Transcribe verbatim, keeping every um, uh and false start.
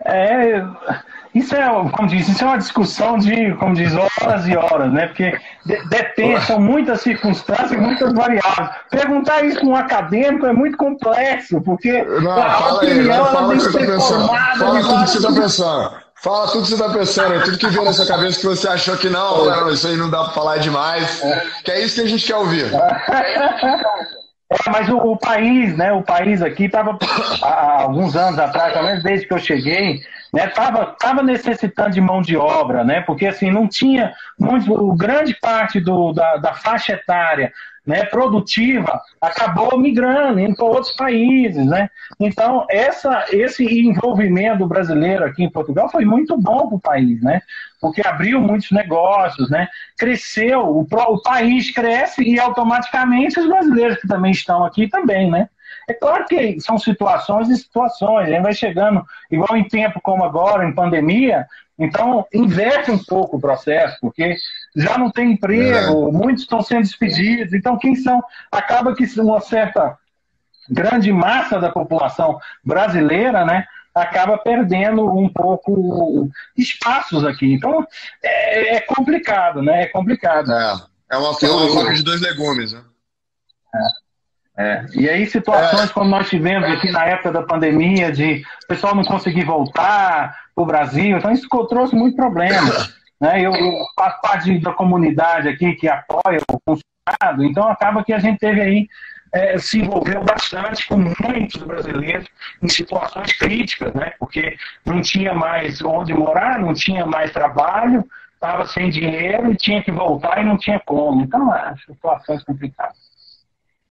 É, isso é, como diz, isso é uma discussão de, como diz, horas e horas, né? Porque de- depende, são muitas circunstâncias e muitas variáveis. Perguntar isso para um acadêmico é muito complexo, porque Não, a fala aí, opinião agora ela fala o tem que que você está ser pensando. formada de Fala tudo que você vários. está pensando. Fala tudo que você está pensando, é tudo que veio na sua cabeça que você achou que não, não, isso aí não dá para falar demais. Que é isso que a gente quer ouvir. É, mas o, o país, né? O país aqui estava há alguns anos atrás, pelo menos desde que eu cheguei, né? Tava, tava necessitando de mão de obra, né? Porque assim não tinha muito, o grande parte do, da, da faixa etária, né? Produtiva acabou migrando indo para outros países, né? Então essa, esse envolvimento brasileiro aqui em Portugal foi muito bom para o país, né? Porque abriu muitos negócios, né? Cresceu, o, pro- o país cresce e automaticamente os brasileiros que também estão aqui também, né? É claro que são situações e situações, a gente vai chegando, igual em tempo como agora, em pandemia, então inverte um pouco o processo, porque já não tem Verdade. emprego, muitos estão sendo despedidos, então quem são, acaba que uma certa grande massa da população brasileira, né, acaba perdendo um pouco espaços aqui. Então é, é complicado, né? É complicado. É, é uma, fa- Eu, uma faca eu, de dois legumes, né? é. E aí situações É, como nós tivemos aqui na época da pandemia, de o pessoal não conseguir voltar para o Brasil, então isso trouxe muito problema. Né? Eu, eu faço parte da comunidade aqui que apoia o consulado, então acaba que a gente teve aí, é, se envolveu bastante com muitos brasileiros em situações críticas, né? Porque não tinha mais onde morar, não tinha mais trabalho, estava sem dinheiro e tinha que voltar e não tinha como. Então, é situações complicadas.